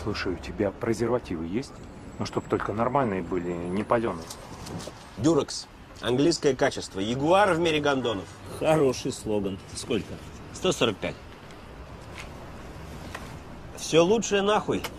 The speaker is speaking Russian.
Слушай, у тебя презервативы есть? Ну, чтоб только нормальные были, не паленые. Дюрекс. Английское качество. Ягуар в мире гондонов. Хороший слоган. Сколько? 145. Все лучшее нахуй.